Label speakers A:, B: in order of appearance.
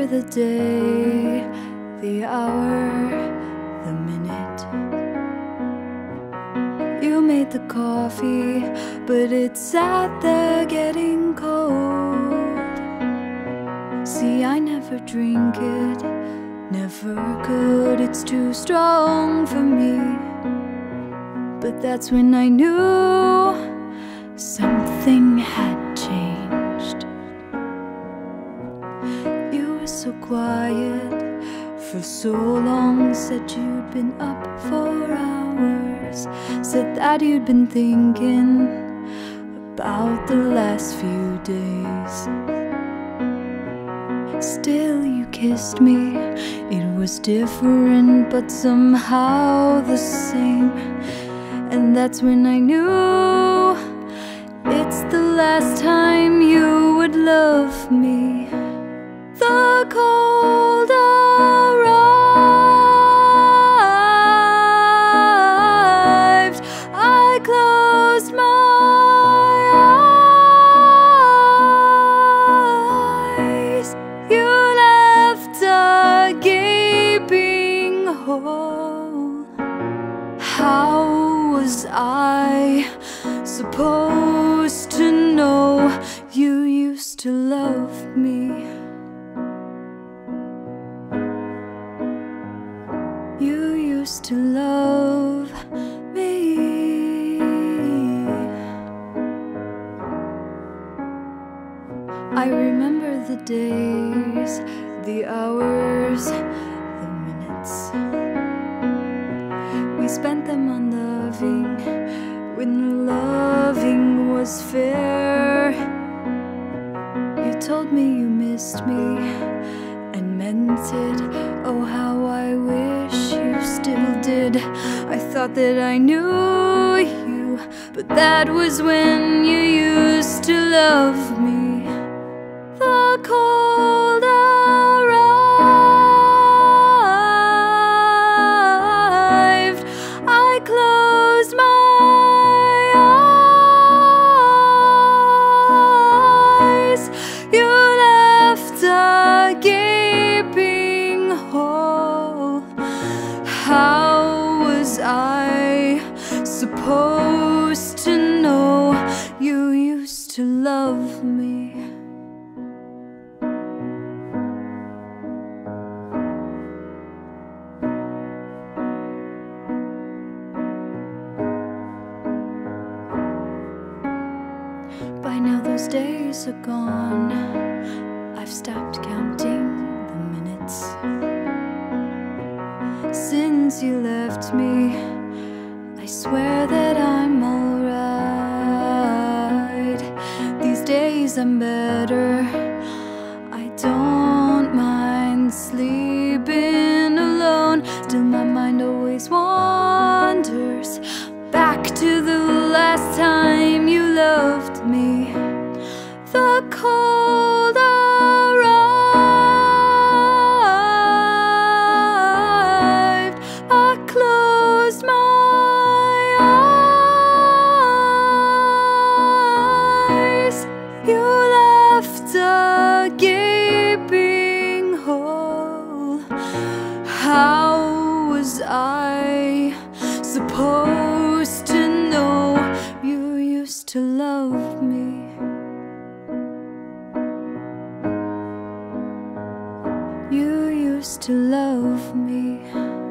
A: remember the day, the hour, the minute. You made the coffee, but it sat there getting cold. See, I never drink it, never could, it's too strong for me. But that's when I knew something had changed. You were so quiet for so long, said you'd been up for hours, said that you'd been thinking about the last few days. Still you kissed me, it was different but somehow the same. And that's when I knew it's the last time you would love me. The cold arrived, I closed my eyes. You left a gaping hole. How was I supposed to know you used to love me? You used to love me. I remember the days, the hours, the minutes. We spent them on loving, when loving was fair. You told me you missed me and meant it. Oh, how I wish you still did. I thought that I knew you, but that was when you used to love me. The cold arrived, I closed my eyes. You left a gaping hole. How was I supposed to know you used to love me? By now those days are gone, I've stopped counting the minutes. Since you left me, I swear that I'm alright. These days I'm better, I don't mind sleeping alone. Still my mind always wanders back to the last time you loved me. The cold arrived, I closed my eyes. You left a gaping hole. How was I supposed to know you used to love me? You used to love me.